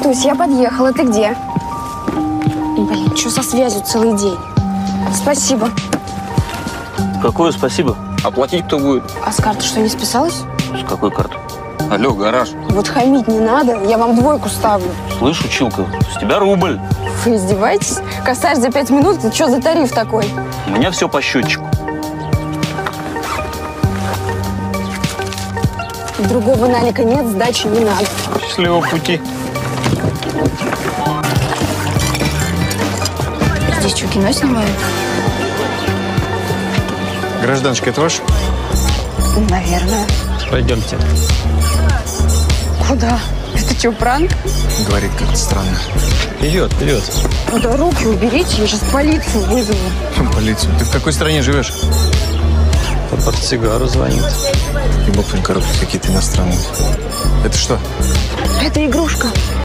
Тусь, я подъехала. Ты где? Блин, что со связью целый день? Спасибо. Какое спасибо? Оплатить кто будет? А с карты что, не списалась? С какой карты? Алло, гараж. Вот хамить не надо, я вам 2 ставлю. Слышь, училка, с тебя рубль. Вы издеваетесь? Косарь за 5 минут? Это что за тариф такой? У меня все по счетчику. Другого налика нет, сдачи не надо. Счастливого пути. Здесь что, кино снимают? Гражданочка, это ваш? Наверное. Пойдемте. Куда? Это что, пранк? Говорит как-то странно. Вперед, вперед. Да руки уберите, я сейчас полицию вызову. Полицию. Ты в какой стране живешь? По портсигару звонит. И бог коробки какие-то иностранные. Это что? Это игрушка.